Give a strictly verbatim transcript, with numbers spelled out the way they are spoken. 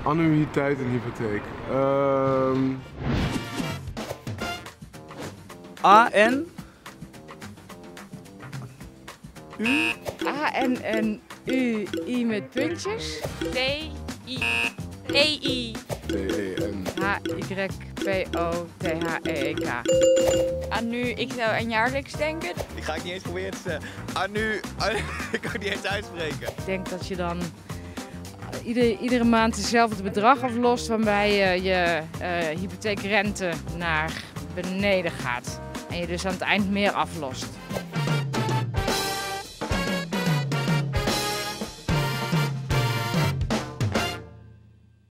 Annuïteit en hypotheek. Ehm A N A N N U I met puntjes. D I E I D E N. H Y P O T H E E K. Aan nu, ik zou aan jaarlijks denken. Ik ga het niet eens proberen te zeggen. Anu, anu ik kan het niet eens uitspreken. Ik denk dat je dan ieder, iedere maand hetzelfde bedrag aflost waarbij je je uh, hypotheekrente naar beneden gaat. En je dus aan het eind meer aflost.